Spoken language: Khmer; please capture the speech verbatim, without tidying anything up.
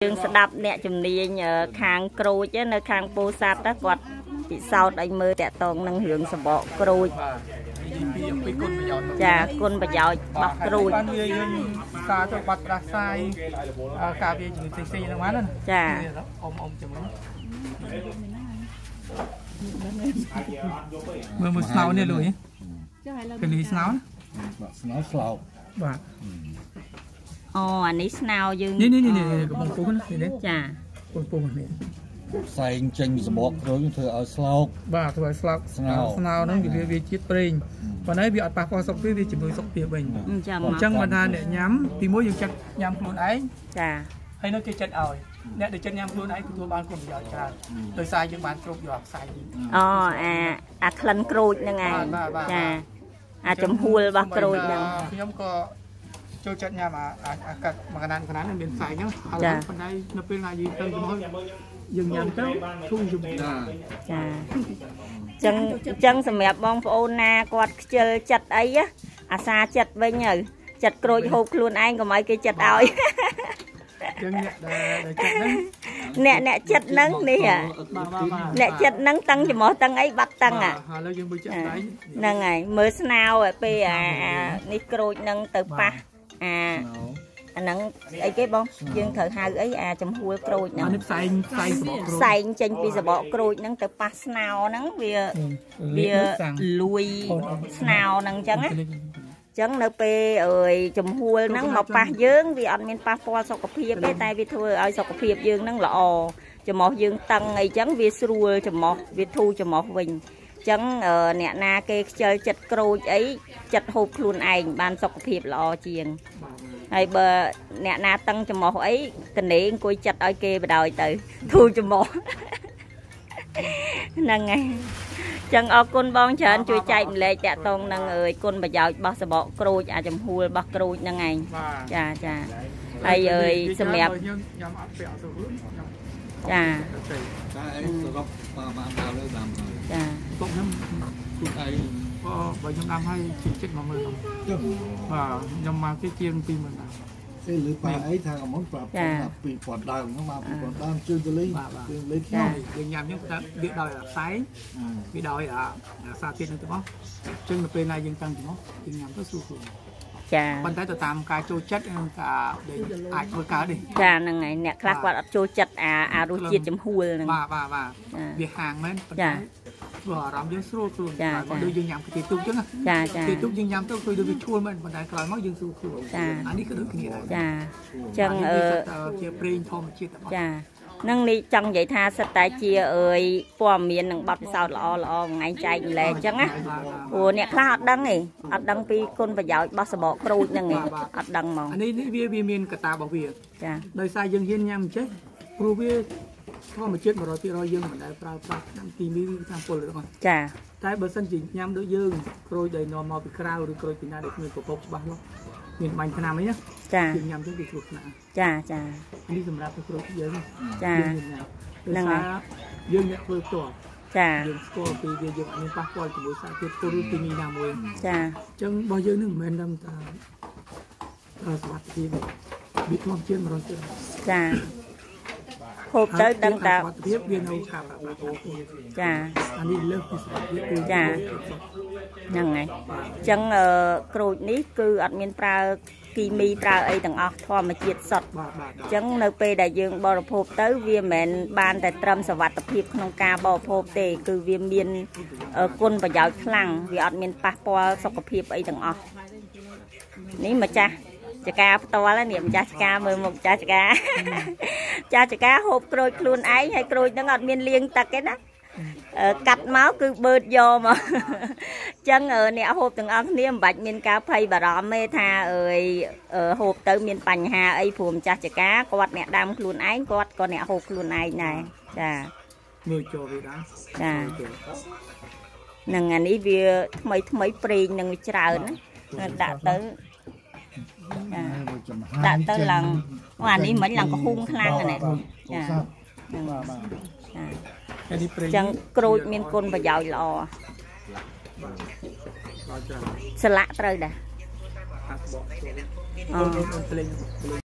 យើងស្ដាប់អ្នកជំនាញខាងក្រូចនៅខាងពោធិ៍សាត់គាត់ពិសោធន៍ឲ្យមើលតាក់ទងនឹងរឿងសបកក្រូចចាគុណប្រយោជន៍របស់ក្រូចបានវាយើងសារទៅបាត់ប្រាសាយការវាជំងឺផ្សេងៗហ្នឹងបានណាចាអ៊ំអ៊ំជាមួយមើលមើលស្នោនេះលុយពេលនេះស្នោស្នោស្លោកបាទអូអានេះស្នោយើងនេះនេះនេះកំពុងពុះនេះចាពុះពុះនេះផ្សែងចេញសបកក្រូចធ្វើឲ្យស្លោកបាទធ្វើឲ្យស្លោកស្នោស្នោហ្នឹងវាវាជាតិប្រេងប៉ុន្តែវាអត់ប៉ះពាល់សុខភាពវាជំនួយសុខភាពវិញអញ្ចឹងអញ្ចឹងមិនថាអ្នកញ៉ាំទីមួយយើងចិត្តញ៉ាំខ្លួនឯងចាហើយនៅគេចិត្តឲ្យអ្នកដែលចិត្តញ៉ាំខ្លួនឯងទទួលបានគុណប្រយោជន៍ច្រើនដោយសារយើងបានគ្រប់យកផ្សាយអូអាអាក្លិនក្រូចហ្នឹងឯងចាអាចំហួលរបស់ក្រូចហ្នឹងខ្ញុំក៏ចូលចិត្តញ៉ាំអាអាកាត់មួយកណ្ដាលកណ្ដាលមានផ្សាយហ្នឹងហើយប៉ុន្តែនៅពេលណាយើងទៅចំហុយយើងញ៉ាំទៅធូរជំងឺចាចឹងចឹងសម្រាប់បងប្អូនណាគាត់ខ្ជិលចិត្តអីអាសាចិត្តវិញទៅចិត្តក្រូចហូបខ្លួនឯងកុំឲ្យគេចិត្តឲ្យចឹងអ្នកដែលចិត្តហ្នឹងអ្នកអ្នកចិត្តហ្នឹងនេះអ្នកចិត្តហ្នឹងតឹងច្រមុះតឹងអីបាត់តឹងអាឥឡូវយើងមើលចិត្តហ្នឹងហើយមើលស្នោពេលអានេះក្រូចហ្នឹងទៅប៉ះអាអាហ្នឹងអីគេបងយើងត្រូវហៅអីអាចំហួលក្រូចហ្នឹងអានេះផ្សែងផ្សែងសបកក្រូចផ្សែងចេញពីសបកក្រូចហ្នឹងទៅប៉ះស្នោហ្នឹងវាវាលួយស្នោហ្នឹងអញ្ចឹងណាចឹងនៅពេលអើយចំហួលហ្នឹងមកប៉ះយើងវាអត់មានប៉ះពាល់សុខភាពទេតែវាធ្វើឲ្យសុខភាពយើងហ្នឹងល្អច្រមុះយើងតឹងអីចឹងវាស្រួលច្រមុះវាធូរច្រមុះវិញចឹងអ្នកណាគេខ្ជិលចិត្តក្រូចអីចិត្តហូបខ្លួនឯងបានសុខភាពល្អជាងហើយបើអ្នកណាតឹងច្រមុះអីតនេអង្គុយចិត្តឲ្យគេបដ ாய் ទៅធូរច្រមុះហ្នឹងហើយចឹងអរគុណបងច្រើនជួយចែកម្លែកតាក់ទងនឹងអើយគុណប្រយោជន៍របស់សបកក្រូចអាចំហួលរបស់ក្រូចហ្នឹងឯងចាចាហើយអើយសម្រាប់ញ៉ាំអត់ពាក់ទៅចាតែអីសរុបបានដល់លើតាមចាពុកខ្ញុំខ្លួនឯងក៏បើខ្ញុំដាំឲ្យជិតជិតមកមើលបាទខ្ញុំមកគេជាងពីរម៉ឺនដែរគេលើប៉ាអីថាអមុនប្រាប់ពីប៉ុនដើមហ្នឹងមកពីប៉ុនដើមជឿទៅលេងជឿលេងខ្ញុំយើងញ៉ាំយើងទៅវាដោយផ្សែងវាដោយអាសារធាតុនឹងទាំងអស់អញ្ចឹងនៅពេលណាយើងតាំងចំហយើងញ៉ាំទៅស្រួលខ្លួនចាប៉ុន្តែទៅតាមការចូលចិត្តនិងការអាចធ្វើកើតទេចាហ្នឹងហើយអ្នកខ្លះគាត់អត់ចូលចិត្តអាអារសជាតិចំហួលហ្នឹងបាទបាទបាទវាហាងមែនប៉ុន្តែព្រោះអារម្មណ៍យើងស្រួលខ្លួនតែដូចយើងញ៉ាំខ្ទិះទូកអញ្ចឹងចាចាខ្ទិះទូកយើងញ៉ាំទៅឃើញដូចវាឈួលមែនប៉ុន្តែក្រោយមកយើងស្រួលខ្លួនអានេះក៏ដូចគ្នាដែរចាអញ្ចឹងអឺជាប្រេងធម្មជាតិចានឹងនេះចង់និយាយថាសិតតែជាអើយព័ត៌មាននឹងបទពិសោធន៍ល្អល្អថ្ងៃចែកម្លែកអញ្ចឹងណាព្រោះអ្នកខ្លះអត់ដឹងទេអត់ដឹងពីគុណប្រយោជន៍របស់សបកក្រូចហ្នឹងទេអត់ដឹងហ្មងអានេះនេះវាវាមានកត្តារបស់វាចាដោយសារយើងហ៊ានញ៉ាំអញ្ចឹងព្រោះវាធម្មជាតិ một trăm phần trăm យើងមិនដែលប្រើប្រាស់ឆ្នាំគីមីឆ្នាំពុលទេបងចាតែបើសិនជាញ៉ាំដូចយើងក្រូចដែលនាំមកពីក្រៅឬក្រូចពីណាដែលគ្មានប្រភពច្បាស់លាស់មានបាញ់ថ្នាំអីណាចាយើងញ៉ាំទៅវាគ្រោះថ្នាក់ចាចានេះសម្រាប់ក្រូចយើងចាហ្នឹងហើយយើងអ្នកធ្វើផ្ទាល់ចាយើងស្គាល់ពីវាយើងអត់មានប៉ះពាល់ជាមួយសារធាតុពុលឬគីមីណាមួយចាអញ្ចឹងរបស់យើងនឹងមិនមែនត្រឹមតែសុខភាពវាធម្មជាតិ một trăm phần trăm ចាហូបទៅដឹងតាភាពវានៅខាងចាអានេះលើសពីសុខភាពចាហ្នឹងហើយអញ្ចឹងក្រូចនេះគឺអត់មានប្រើគីមីប្រើអីទាំងអស់ធម្មជាតិសុទ្ធអញ្ចឹងនៅពេលដែលយើងបរិភោគទៅវាមិនមែនបានតែត្រឹមសុវត្ថិភាពក្នុងការបរិភោគទេគឺវាមានគុណប្រយោជន៍ខ្លាំងវាអត់មានប៉ះពាល់សុខភាពអីទាំងអស់នេះម្ចាស់ចកាផ្ទាល់នេះម្ចាស់ចកាមើលមុខម្ចាស់ចកាចាស់ចកាហូបក្រូចខ្លួនឯងហើយក្រូចហ្នឹងអត់មានលាងទឹកទេណាកាត់មកគឺបឺតយកមកអញ្ចឹងអ្នកហូបទាំងអស់គ្នាមិនបាច់មានការភ័យបារម្ភទេថាអើយហូបទៅមានបញ្ហាអីព្រោះម្ចាស់ចកាគាត់អ្នកដាំខ្លួនឯងគាត់ក៏អ្នកហូបខ្លួនឯងដែរចាមើលចូលវាដែរចានឹងអានេះវាថ្មីថ្មីប្រេងនឹងវាច្រើនណាដាក់ទៅដាក់ទៅឡើងអានេះមិនឡើងកហុងខ្លាំងណាស់ចាហ្នឹងបាទបាទអញ្ចឹងក្រូចមានគុណប្រយោជន៍ល្អស្លាក់ត្រូវដែរអូ